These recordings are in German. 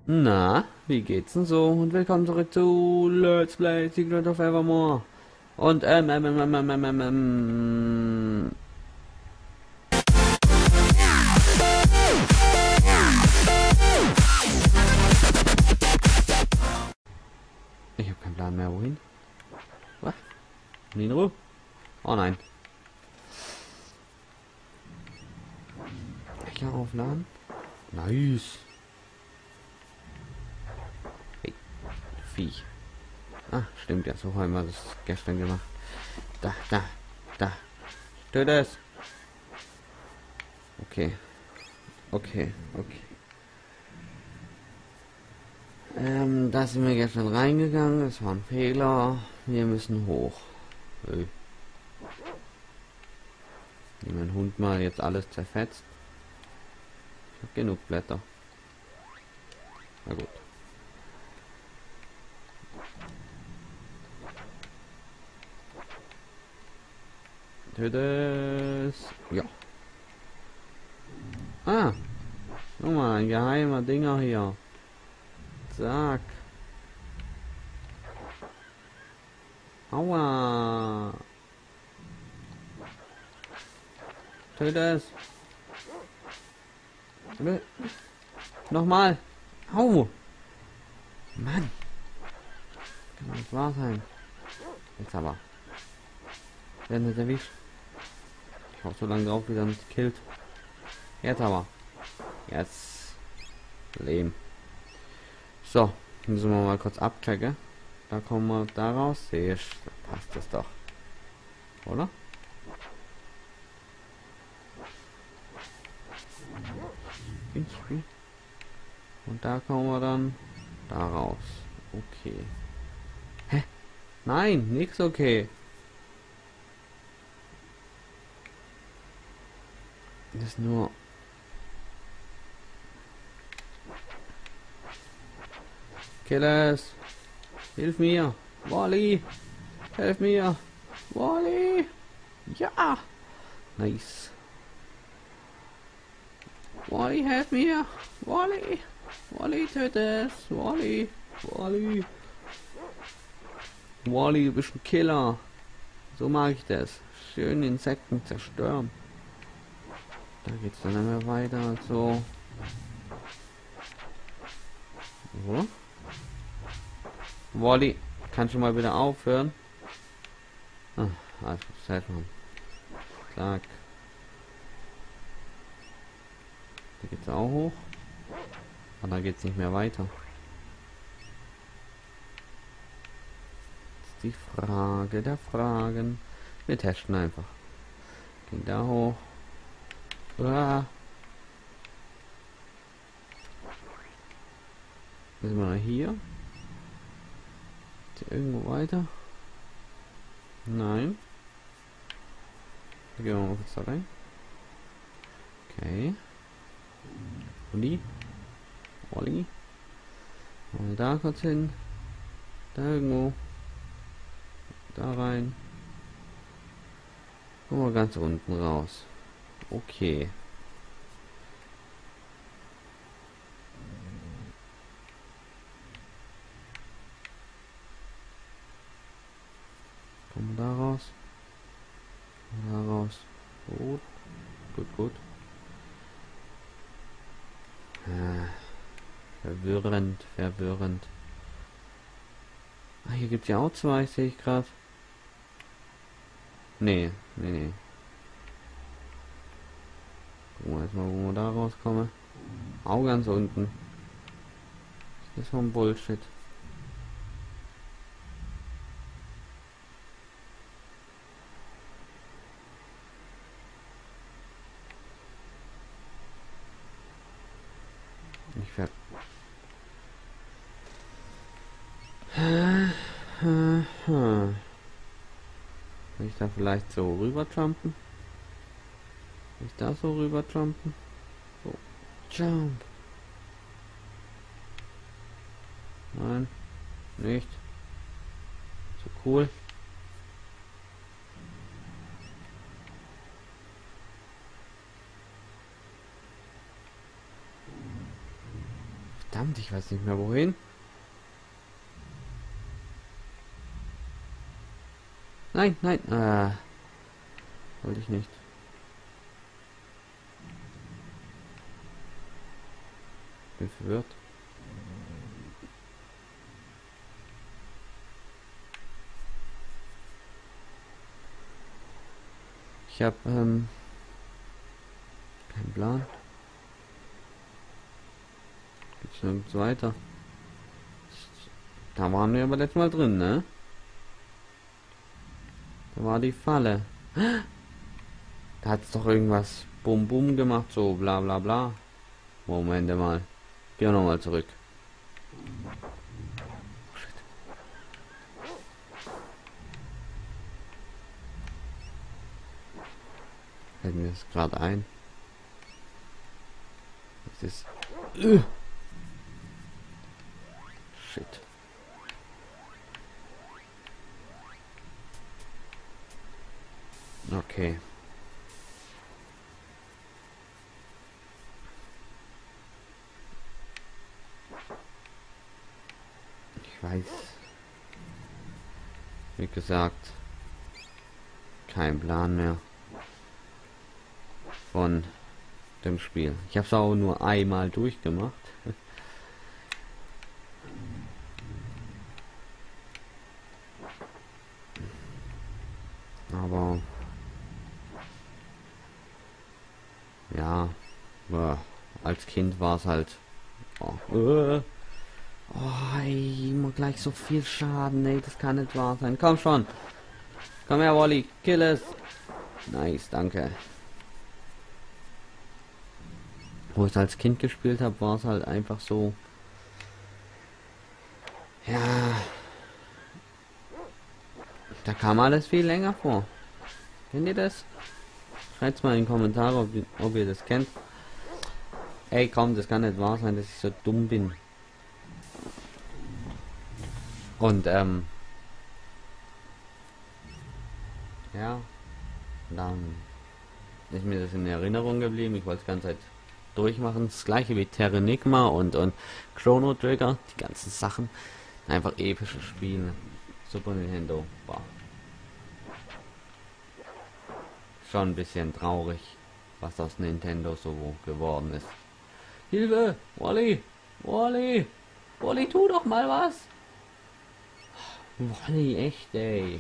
Na, wie geht's denn so? Und willkommen zurück zu Let's Play Secret of Evermore. Und ich habe keinen Plan mehr, wohin? Was? Nino? Oh nein. Ich kann aufladen. Nice. Hey, Viech. Ah, stimmt, ja, so haben wir das gestern gemacht. Da. Töte es. Okay. Okay. Da sind wir gestern reingegangen. Es war ein Fehler. Wir müssen hoch. Wie mein Hund mal jetzt alles zerfetzt. Ich habe genug Blätter. Na gut. Töte es. Ja. Ah. Nochmal ein geheimer Dinger hier. Zack. Aua. Töte es. Nochmal. Au. Mann. Kann nicht wahr sein. Jetzt aber. Werden nicht erwischt. Ich hau so lange drauf, bis er mich killt. Jetzt aber. Jetzt. Leben. So. Müssen wir mal kurz abchecken. Da kommen wir daraus. Sehe ich. Da passt das doch. Oder? Und da kommen wir dann daraus. Okay. Hä? Nein, nix okay. Das ist nur... Killers! Hilf mir! Wally! Helf mir! Wally! Ja! Nice! Wally, helf mir! Wally! Wally, töte es! Wally! Wally! Wally, du bist ein Killer! So mag ich das. Schön Insekten zerstören. Da geht's dann nicht mehr weiter. So. So. Wally, kannst du mal wieder aufhören? Ah, also Zeit machen. Zack. Da geht's auch hoch. Aber da geht's nicht mehr weiter. Das ist die Frage der Fragen. Wir testen einfach. Gehen da hoch. Ah. Sind wir noch hier? Ist hier irgendwo weiter? Nein. Gehen wir mal kurz da rein. Okay. Olli. Mal da kurz hin. Da irgendwo. Da rein. Kommen wir ganz unten raus. Okay. Kommen wir da raus. Da raus. Gut. Verwirrend. Ah, hier gibt es ja auch zwei, sehe ich gerade. Nee. Gucken wir jetzt mal, wo wir da rauskommen. Auch ganz unten. Das ist vom Bullshit. Ich werde... Will ich da vielleicht so rüber jumpen? Will ich da so rüber jumpen? So. Jump. Nein. Nicht. So cool. Verdammt, ich weiß nicht mehr wohin. Nein, nein. Wollte ich nicht. Bin verwirrt. Ich habe keinen Plan. Geht's nirgends weiter? Da waren wir aber letztes Mal drin, ne? Da war die Falle. Da hat's doch irgendwas Bum Bum gemacht, so bla bla bla. Moment mal. Geh noch mal zurück. Shit. Fällt mir das gerade ein. Das ist... Shit. Okay. Ich weiß. Wie gesagt, kein Plan mehr von dem Spiel. Ich habe es auch nur einmal durchgemacht. Aber ja, als Kind war es halt. Oh, immer gleich so viel Schaden, ey, das kann nicht wahr sein. Komm schon. Komm her, Wally, kill es. Nice, danke. Wo ich als Kind gespielt habe, war es halt einfach so. Ja. Da kam alles viel länger vor. Kennt ihr das? Schreibt's mal in die Kommentare, ob ihr das kennt. Ey, komm, das kann nicht wahr sein, dass ich so dumm bin. Und, ja, dann ist mir das in Erinnerung geblieben. Ich wollte es die ganze Zeit durchmachen. Das gleiche wie Terranigma und Chrono Trigger, die ganzen Sachen. Einfach epische Spiele. Super Nintendo. Wow. Schon ein bisschen traurig, was aus Nintendo so geworden ist. Hilfe! Wally! Wally! Wally, tu doch mal was! Wally, echt, ey.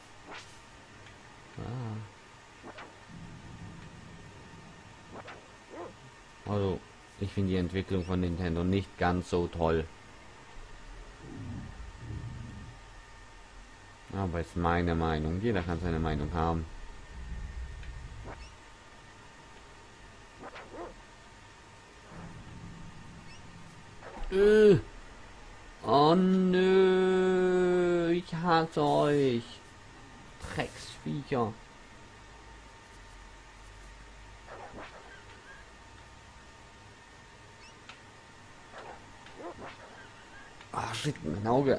Also, ich finde die Entwicklung von Nintendo nicht ganz so toll. Aber ist meine Meinung. Jeder kann seine Meinung haben. Oh nö, ich hasse euch. Drecksviecher. Ah, shit, mein Auge.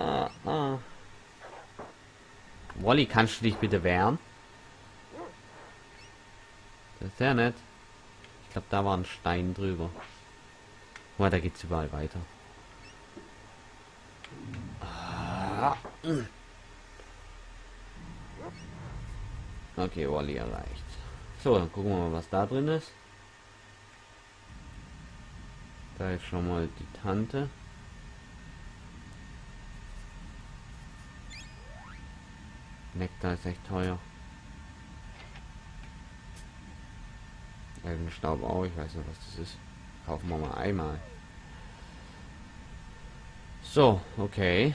Wally, kannst du dich bitte wehren? Das ist sehr nett. Ich glaube, da war ein Stein drüber. Oh, da geht's überall weiter. Okay, Wally erreicht. So, dann gucken wir mal, was da drin ist. Da ist schon mal die Tante. Nektar ist echt teuer. Elbenstaub auch, ich weiß nicht, was das ist. Kaufen wir mal einmal. So, okay.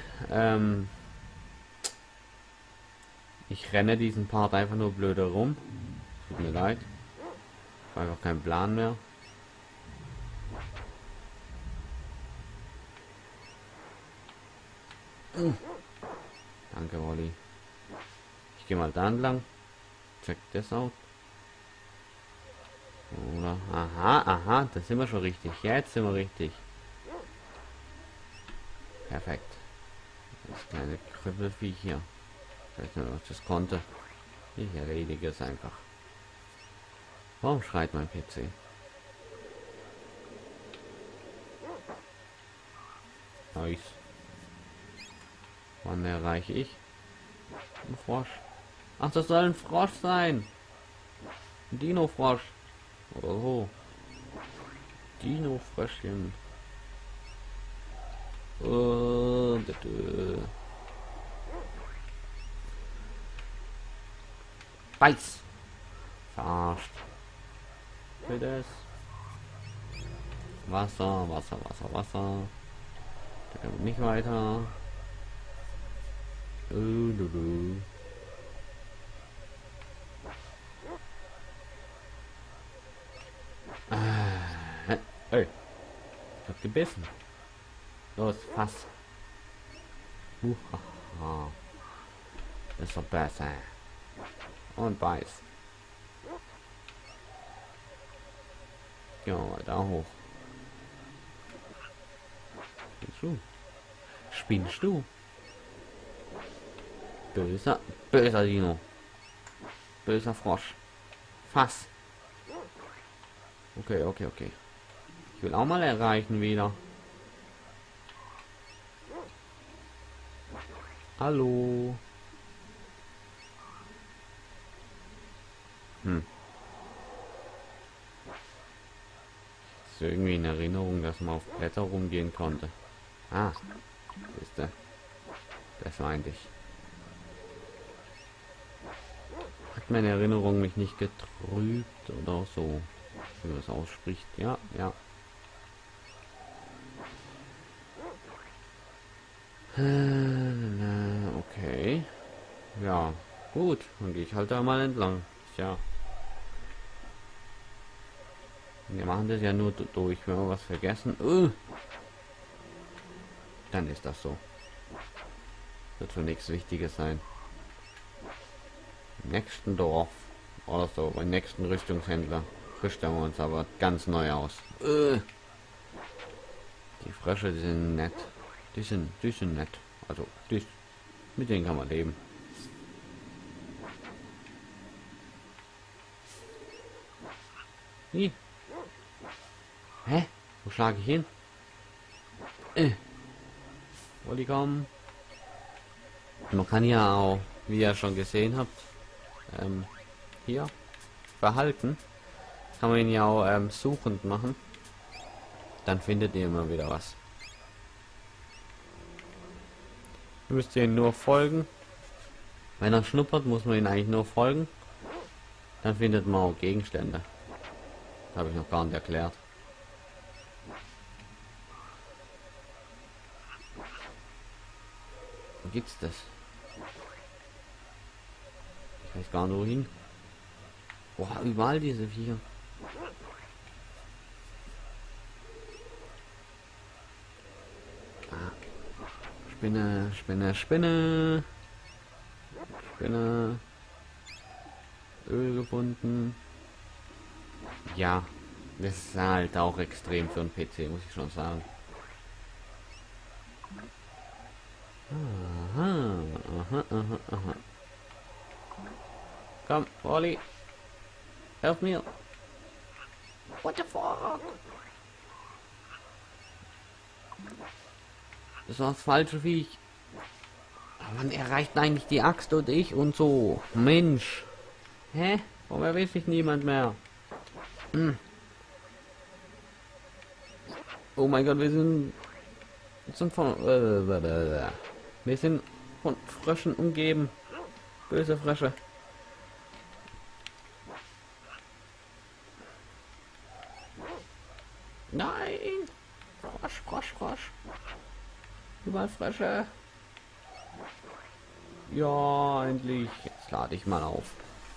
Ich renne diesen Part einfach nur blöde rum. Tut mir leid. Ich habe einfach keinen Plan mehr. Danke, Wally. Ich gehe mal da entlang. Check das out. Oder? Aha, das sind wir schon richtig. Jetzt sind wir richtig. Perfekt. Das kleine Krüppelviech hier. Ich weiß nicht, was das konnte. Ich erledige es einfach. Warum schreit mein PC? Nice. Wann erreiche ich? Ein Frosch. Ach, das soll ein Frosch sein. Ein Dino-Frosch. Oder so. Dino-Fröschchen. Beiß. Verarscht. Für das. Wasser, Wasser, Wasser, Wasser. Da kommt nicht weiter. Ey, ich hab gebissen. Los, fass. Ist doch besser. Und beiß. Ja, da hoch. Spinnst du? Spinnst du? Böser, böser Dino. Böser Frosch. Fass. Okay, okay, okay. Ich will auch mal erreichen wieder. Hallo. Ist irgendwie in Erinnerung, dass man auf Blätter rumgehen konnte. Ah, ist der. Das meinte ich. Hat meine Erinnerung mich nicht getrübt oder so, wie man es ausspricht. Ja, ja. Okay. Ja, gut. Dann gehe ich halt da mal entlang. Tja. Wir machen das ja nur durch, wenn wir was vergessen. Dann ist das so. Wird schon nichts Wichtiges sein. Im nächsten Dorf oder so, beim nächsten Rüstungshändler rüsten wir uns aber ganz neu aus. Die Frösche, die sind nett. Die sind nett. Also, mit denen kann man leben. Wie? Hä? Wo schlage ich hin? Wo die kommen? Man kann ja auch, wie ihr schon gesehen habt, hier Verhalten. Kann man ihn ja auch suchend machen. Dann findet ihr immer wieder was. Müsst ihr ihn nur folgen. Wenn er schnuppert, muss man ihn eigentlich nur folgen. Dann findet man auch Gegenstände. Das habe ich noch gar nicht erklärt. Wo gibt's das? Ich weiß gar nicht wohin. Boah, überall diese Viecher. Ah. Spinne, Spinne, Spinne. Spinne. Öl gebunden. Ja, das ist halt auch extrem für einen PC, muss ich schon sagen. Aha, aha, aha, aha. Komm, Olli. Helf mir. What the fuck? Das war das falsche Viech. Man erreicht eigentlich die Axt und ich und so. Mensch. Hä? Warum erwischt sich niemand mehr? Hm. Oh mein Gott, wir sind von Fröschen umgeben. Böse Frösche. Nein! Frosch, Frosch, Frosch. Überall Frösche. Ja, endlich. Jetzt lade ich mal auf.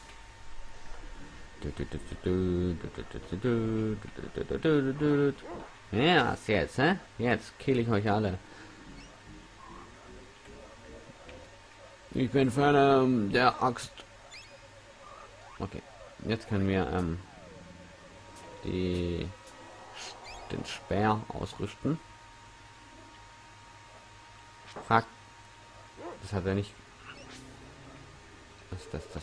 Ja, was jetzt, hä? Jetzt kill ich euch alle. Ich bin Fan der Axt. Okay, jetzt können wir den Speer ausrüsten. Frag. Das hat er nicht. Was ist das?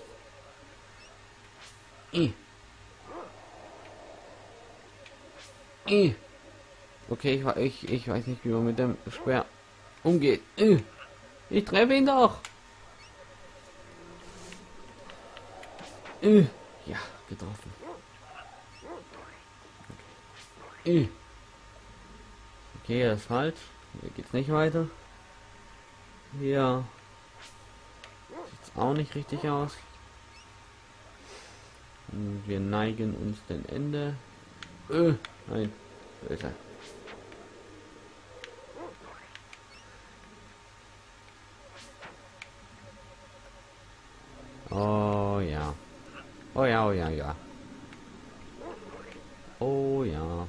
Okay, ich weiß nicht, wie man mit dem Speer umgeht. Ich treffe ihn doch. Ja, getroffen. Okay, das ist falsch. Hier geht's nicht weiter. Hier sieht's auch nicht richtig aus. Und wir neigen uns dem Ende. Nein, böse. Oh ja. Oh ja, oh ja, ja. Oh ja.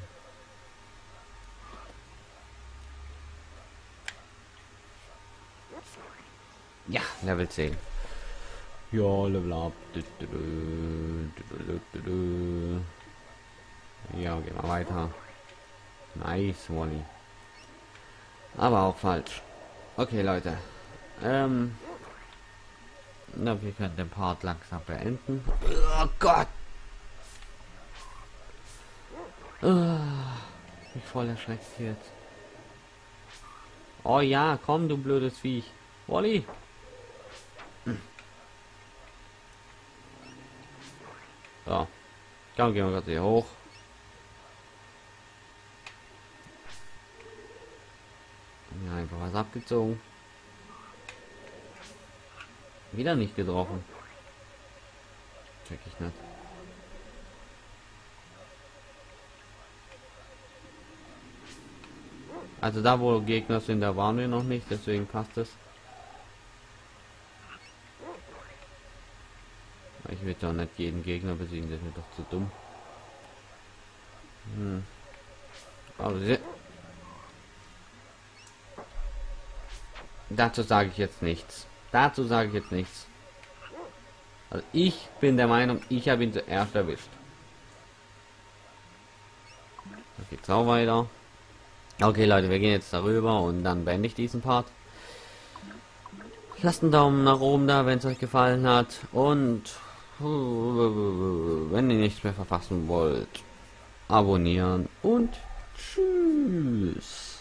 Ja, Level 10. Ja, Level up. Ja, gehen wir weiter. Nice, Wally. Aber auch falsch. Okay, Leute. Na, wir können den Part langsam beenden. Oh Gott! Ich voll erschreckt jetzt. Oh ja, komm, du blödes Viech. Wally! So. Komm, gehen wir gerade hier hoch. Ja, einfach was abgezogen. Wieder nicht getroffen. Check ich nicht. Also da, wo Gegner sind, da waren wir noch nicht, deswegen passt es. Ich will doch nicht jeden Gegner besiegen, das ist mir doch zu dumm. Aber dazu sage ich jetzt nichts. Dazu sage ich jetzt nichts. Also ich bin der Meinung, ich habe ihn zuerst erwischt. Da geht's auch weiter. Okay, Leute, wir gehen jetzt darüber und dann beende ich diesen Part. Lasst einen Daumen nach oben da, wenn es euch gefallen hat. Und wenn ihr nichts mehr verpassen wollt, abonnieren und tschüss.